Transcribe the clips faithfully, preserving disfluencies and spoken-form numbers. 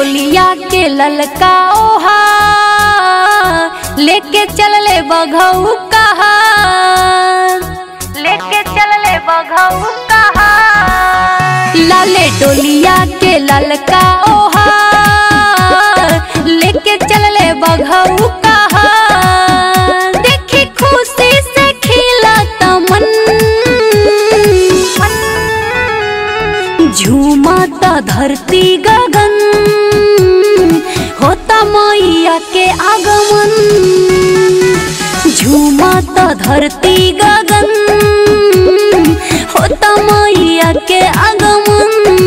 डोलिया के ललका ओहा लेके चल ले बघऊ कहा, लेके चल ले बघऊ कहा। लाले डोलिया के ललका ओहा लेके चल ले बघऊ कहा। देखी खुशी से खिला तमन, झूमता धरती गगन, होता मैया के आगमन। झूमता धरती गगन, होता मैया के आगमन।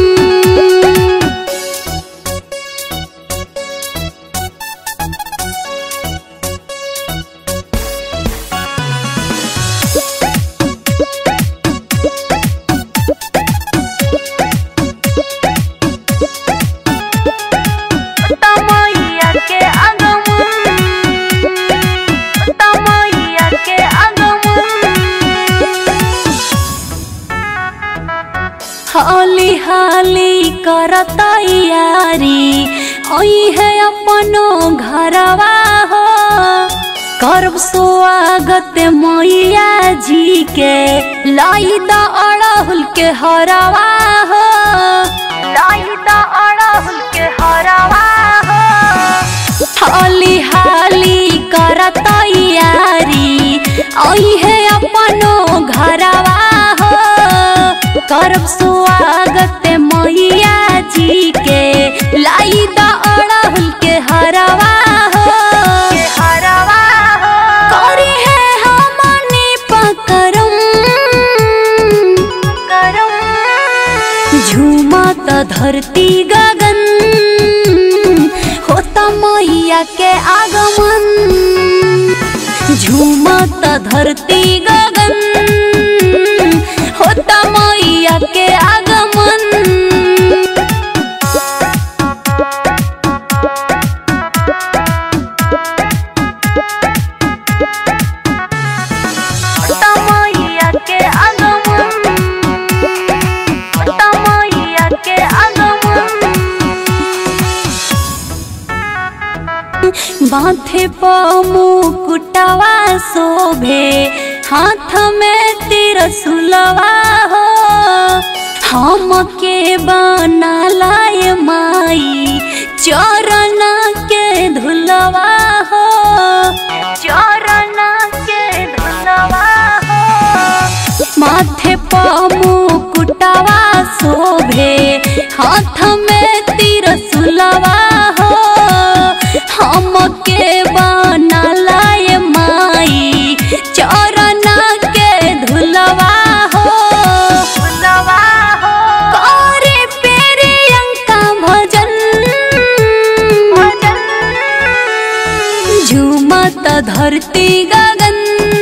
हाली हाली कर तैयारी, आई है अपनो घरवा हो। करब स्वागत मैया जी के, लाई दा अड़हुल के हरवा हो, लाई दा अड़हुल के हरवा हो। हाली हाली कर तैयारी, आई है अपनो घरवा हो। करब स्वागत मैया जी के, लाई दा अड़हुल के हरवा हो, हरवा हो। करी है हमनी पकरम करम, झूमता धरती गगन, होता मैया के आगमन। झूमता धरती गगन, होता मैया के आगमन। होता मैया के आगमन, होता मैया के आगमन। माथे पर मुकुटवा शोभे, हाथ में त्रिशूलवा हो। हम के बना लाए माई, चरण के धुलवा हो, चरण के धुलवा हो। माथे पर मुकुटवा शोभे, हाथ में त्रिशूलवा हो। हम के बना लाए माई, चरण के धुलवा हो, धुलवा हो। करे प्रियंका भजन, भजन। झूमता धरती गगन,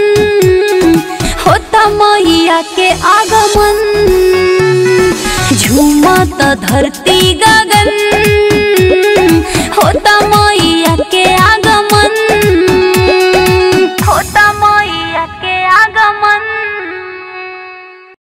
होता मैया के आगमन। झूमता धरती गगन,